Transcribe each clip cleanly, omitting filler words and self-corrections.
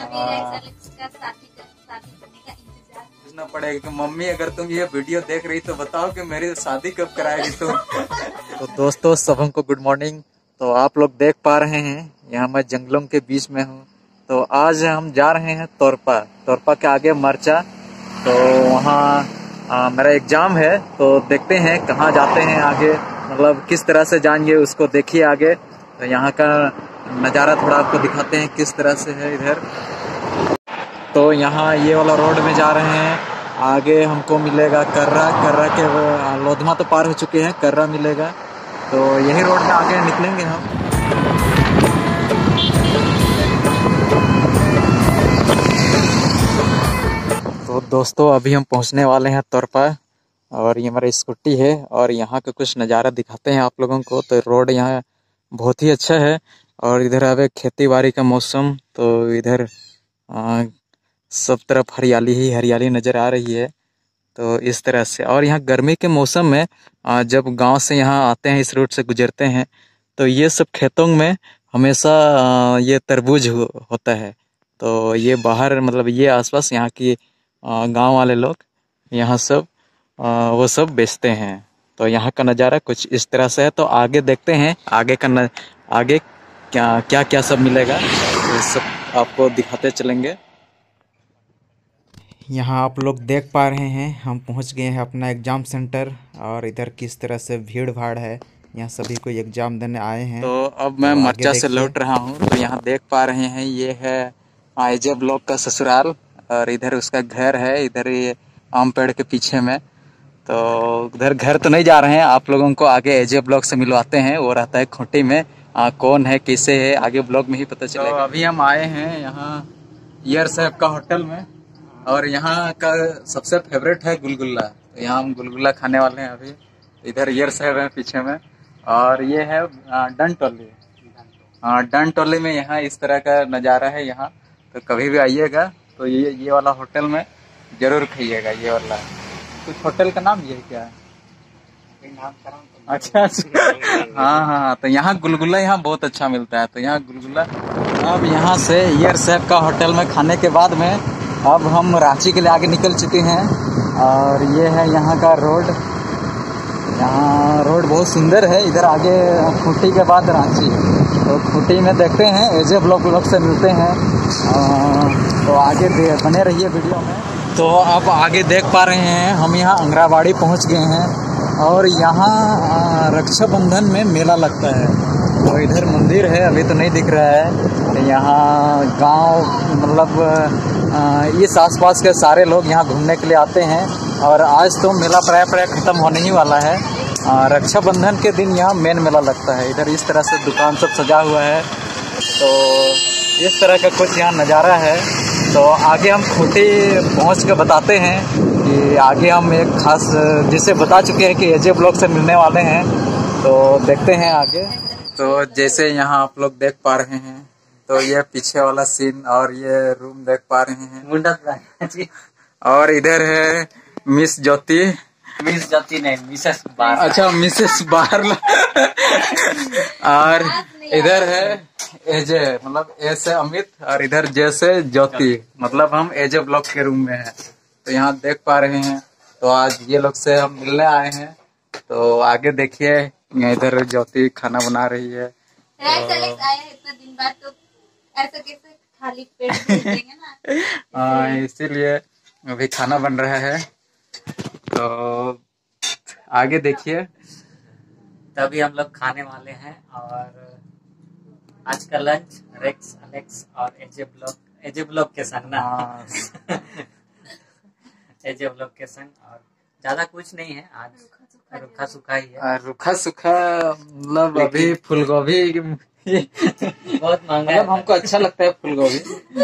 शादी करने का इंतजार पूछना पड़ेगा कि मम्मी अगर तुम ये वीडियो देख रही तो बताओ कि मेरी शादी कब कराएगी तुम। तो दोस्तों सबको गुड मॉर्निंग। तो आप लोग देख पा रहे हैं यहाँ मैं जंगलों के बीच में हूँ। तो आज हम जा रहे हैं तोरपा के आगे मरचा। तो वहाँ मेरा एग्जाम है, तो देखते हैं कहाँ जाते हैं आगे, मतलब किस तरह से जाएंगे उसको देखिए आगे। तो यहाँ का नज़ारा थोड़ा आपको दिखाते हैं किस तरह से है इधर। तो यहाँ ये वाला रोड में जा रहे हैं, आगे हमको मिलेगा कर्रा के लोधमा तो पार हो चुके हैं, कर्रा मिलेगा। तो यही रोड में आगे निकलेंगे हम। तो दोस्तों अभी हम पहुंचने वाले हैं तोरपा, और ये हमारी स्कूटी है और यहाँ का कुछ नज़ारा दिखाते हैं आप लोगों को। तो रोड यहाँ बहुत ही अच्छा है और इधर अब खेती बाड़ी का मौसम, तो इधर सब तरफ हरियाली ही हरियाली नज़र आ रही है। तो इस तरह से, और यहाँ गर्मी के मौसम में जब गांव से यहाँ आते हैं, इस रूट से गुजरते हैं, तो ये सब खेतों में हमेशा ये तरबूज होता है। तो ये बाहर मतलब ये आसपास यहाँ की गांव वाले लोग यहाँ सब वो सब बेचते हैं। तो यहाँ का नज़ारा कुछ इस तरह से है। तो आगे देखते हैं आगे का आगे क्या क्या सब मिलेगा, तो सब आपको दिखाते चलेंगे। यहाँ आप लोग देख पा रहे हैं हम पहुँच गए हैं अपना एग्ज़ाम सेंटर, और इधर किस तरह से भीड़ भाड़ है, यहाँ सभी को एग्ज़ाम देने आए हैं। तो अब मैं मरचा से लौट रहा हूँ। तो यहाँ देख पा रहे हैं ये है एजे ब्लॉक का ससुराल, और इधर उसका घर है, इधर ये आम पेड़ के पीछे में। तो उधर घर तो नहीं जा रहे हैं, आप लोगों को आगे एजे ब्लॉक से मिलवाते हैं, वो रहता है खूंटी में। कौन है कैसे है आगे ब्लॉक में ही पता चलेगा। तो अभी हम आए हैं यहाँ ईयर साहब का होटल में, और यहाँ का सबसे फेवरेट है गुलगुल्ला। तो यहाँ हम गुलगुल्ला खाने वाले हैं अभी। इधर ईयर साहब है पीछे में, और ये है डन टोली। डन टोली में यहाँ इस तरह का नज़ारा है यहाँ। तो कभी भी आइएगा तो ये वाला होटल में जरूर खाइएगा, ये वाला। कुछ होटल का नाम ये क्या है? अच्छा हाँ। तो यहाँ गुलगुल्ला यहाँ बहुत अच्छा मिलता है। तो यहाँ गुलगुल्ला, अब यहाँ से ईयर साहब का होटल में खाने के बाद में अब हम रांची के लिए आगे निकल चुके हैं। और ये है यहाँ का रोड, यहाँ रोड बहुत सुंदर है। इधर आगे खूंटी के बाद रांची, तो खूंटी में देखते हैं एजे ब्लॉक से मिलते हैं। तो आगे बने रहिए वीडियो में। तो अब आगे देख पा रहे हैं हम यहाँ अंगराबाड़ी पहुँच गए हैं, और यहाँ रक्षाबंधन में मेला लगता है। तो इधर मंदिर है, अभी तो नहीं दिख रहा है। यहाँ गांव मतलब इस आसपास के सारे लोग यहाँ घूमने के लिए आते हैं, और आज तो मेला प्राय ख़त्म होने ही वाला है। रक्षाबंधन के दिन यहाँ मेन मेला लगता है। इधर इस तरह से दुकान सब सजा हुआ है। तो इस तरह का कुछ यहाँ नज़ारा है। तो आगे हम खूंटी पहुँच के बताते हैं कि आगे हम एक खास जिसे बता चुके हैं कि एजे ब्लॉक से मिलने वाले हैं। तो देखते हैं आगे। तो जैसे यहाँ आप लोग देख पा रहे हैं, तो ये पीछे वाला सीन और ये रूम देख पा रहे हैं। और इधर है मिस ज्योति नहीं, मिसेस बारला। अच्छा मिसेस बारला। और इधर है एजे, मतलब ए से अमित, और इधर जे से ज्योति, मतलब हम एजे ब्लॉक के रूम में हैं। तो यहाँ देख पा रहे हैं। तो आज ये लोग से हम मिलने आए हैं। तो आगे देखिए इधर ज्योति खाना बना रही है। इतने दिन बाद तो ऐसा कैसे खाली पेट देंगे ना। इसीलिए अभी खाना बन रहा है। तो आगे देखिए। तभी हम लोग खाने वाले हैं, और आज का लंच रेक्स अलेक्स और एजे ब्लॉक के संग ना। एजे ब्लॉक के संग, और ज्यादा कुछ नहीं है आज, रूखा सूखा ही है। रूखा सूखा मतलब अभी फूलगोभी बहुत महंगा मतलब हमको अच्छा लगता है फूलगोभी।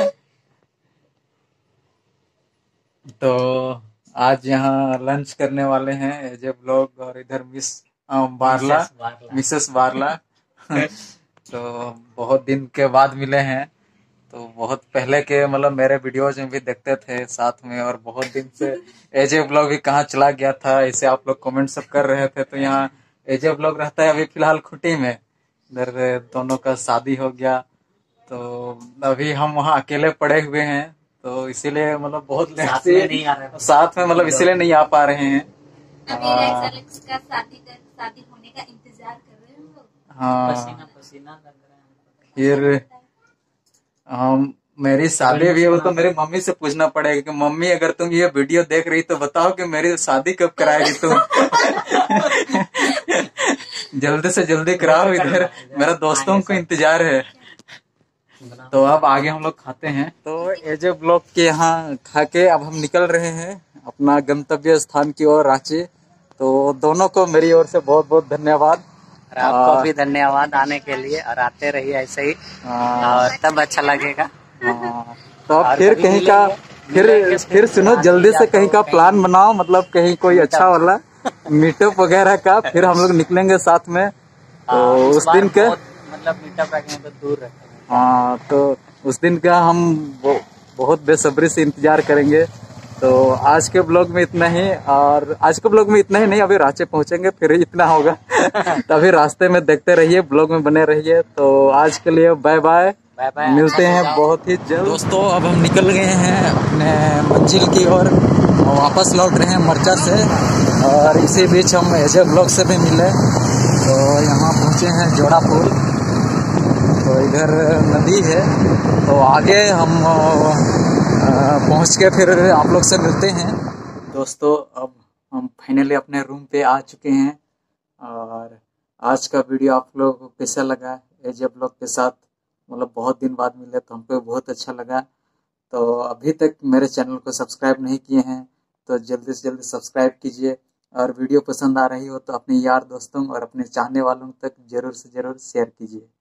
तो आज यहाँ लंच करने वाले हैं एजे ब्लॉग, और इधर मिसेस बारला। तो बहुत दिन के बाद मिले हैं। तो बहुत पहले के मतलब मेरे वीडियोज में भी देखते थे साथ में, और बहुत दिन से एजे ब्लॉग भी कहाँ चला गया था इसे आप लोग कमेंट सब कर रहे थे। तो यहाँ एजे ब्लॉग रहता है अभी फिलहाल खूंटी में। इधर दोनों का शादी हो गया, तो अभी हम वहाँ अकेले पड़े हुए हैं, तो इसीलिए मतलब बहुत लेट साथ से में नहीं आ रहे हैं। साथ में मतलब इसीलिए नहीं आ पा रहे हैं। अभी रेक्स एलेक्स का शादी होने का इंतजार कर रहे हैं हम लोग। हाँ, पसीना पसीना लग रहा है। फिर हम मेरी शादी भी हो तो मेरी मम्मी से पूछना पड़ेगा कि मम्मी अगर तुम ये वीडियो देख रही तो बताओ कि मेरी शादी कब कराएगी तुम। जल्दी से जल्दी कराओ, इधर मेरा दोस्तों को इंतजार है। तो अब आगे हम लोग खाते हैं। तो एजे ब्लॉक के यहाँ खा के अब हम निकल रहे हैं अपना गंतव्य स्थान की ओर, रांची। तो दोनों को मेरी ओर से बहुत बहुत धन्यवाद। और आपको भी धन्यवाद आने के लिए, और आते रहिए ऐसे ही, और तब अच्छा लगेगा। तो अब फिर कहीं का फिर सुनो, जल्दी से कहीं का प्लान बनाओ, मतलब कहीं कोई अच्छा वाला मीटअप वगैरह का, फिर हम लोग निकलेंगे साथ में। तो उस दिन के मतलब मीटअप रखेंगे तो दूर रखेंगे। हाँ, तो उस दिन का हम बहुत बेसब्री से इंतजार करेंगे। तो आज के ब्लॉग में इतना ही, और आज के ब्लॉग में इतना ही नहीं, अभी रांची पहुंचेंगे फिर इतना होगा। तभी रास्ते में देखते रहिए, ब्लॉग में बने रहिए। तो आज के लिए बाय बाय, मिलते हैं बहुत ही जल्द। दोस्तों अब हम निकल गए हैं अपने मंजिल की ओर, वापस लौट रहे हैं मर्चा से, और इसी बीच हम एजे ब्लॉग से भी मिले। तो यहाँ पहुँचे हैं जोड़ा पुल, तो इधर नदी है। तो आगे हम पहुँच के फिर आप लोग से मिलते हैं। दोस्तों अब हम फाइनली अपने रूम पे आ चुके हैं, और आज का वीडियो आप लोगों को कैसा लगा एजे ब्लॉग के साथ, मतलब बहुत दिन बाद मिले तो हमको बहुत अच्छा लगा। तो अभी तक मेरे चैनल को सब्सक्राइब नहीं किए हैं तो जल्दी से जल्दी सब्सक्राइब कीजिए, और वीडियो पसंद आ रही हो तो अपने यार दोस्तों और अपने चाहने वालों तक जरूर से जरूर शेयर कीजिए।